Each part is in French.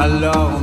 Alors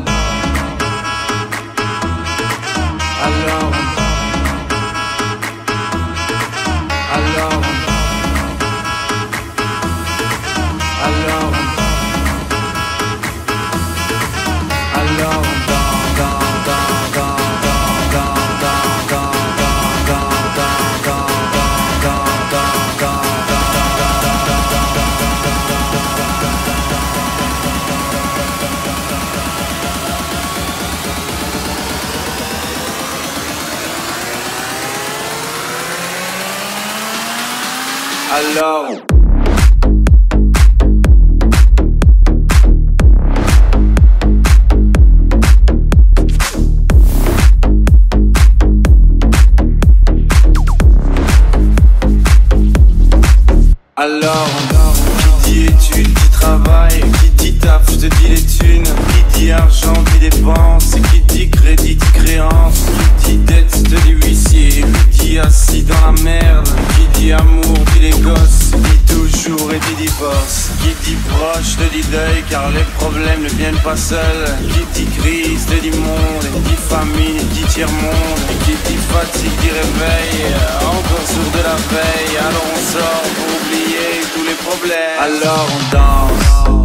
qui dit études, qui travaille, qui dit taf, je te dis les thunes, qui dit argent, dit dépense, qui dit crédit, dit créance, qui dit dette, je te dis huissier, qui dit assis dans la merde, qui dit amour, dit les gosses, dit toujours et dit divorce, qui dit proche, te dit deuil, car les problèmes ne viennent pas seuls, qui dit crise, te dit monde, dit famine, dit tiers-monde, qui dit fatigue, dit réveil, encore sourd de la veille, alors on sort pour oublier tous les problèmes. Alors on danse,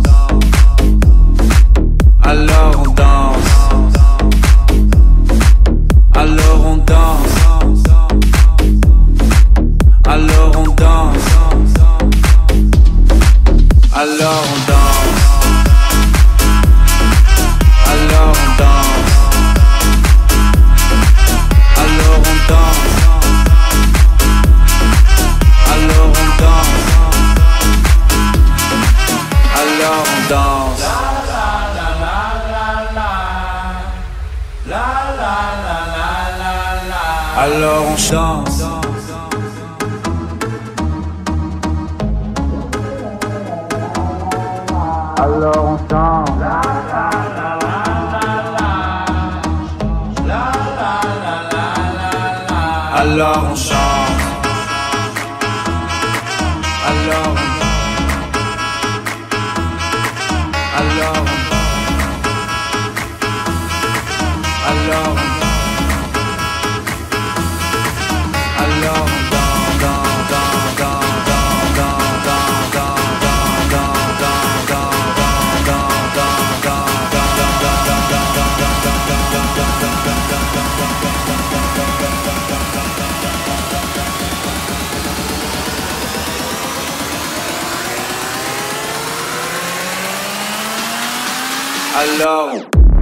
alors on danse, alors on danse, alors on danse, alors on danse, alors on danse, alors on danse, alors on danse, alors on danse. Alors on chante. Alors on chante. Alors on chante. Alors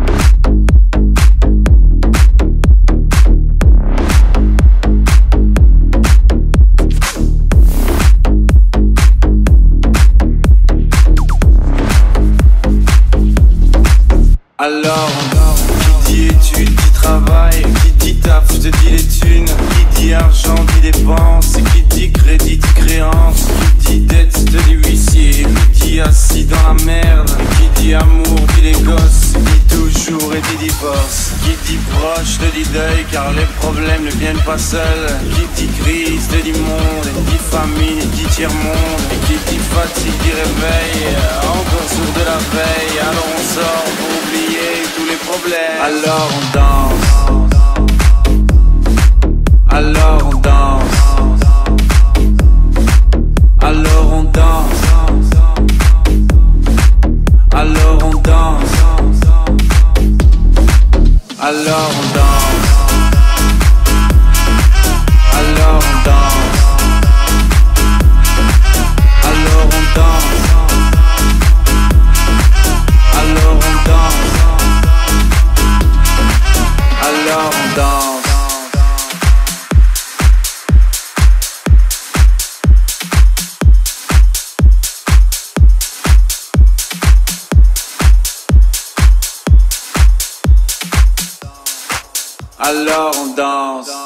qui dit études, qui travaille, qui dit taf, je te dis les thunes, qui dit argent, dit dépense, qui dit crédit, dit créance, qui dit dette, je te dis huissier, qui dit assis dans la merde, qui dit amour, dit les gosses, dit toujours et dit divorce, qui dit proche, te dit deuil, car les problèmes ne viennent pas seuls, qui dit crise, te dit monde, dit famine, dit tiers-monde, qui dit fatigue, dit réveil, encore sourd de la veille, alors on sort pour oublier tous les problèmes. Alors on danse, alors on danse, alors on danse, alors on danse, alors on danse, alors on danse, alors on danse, alors on danse, alors on danse. Alors on danse.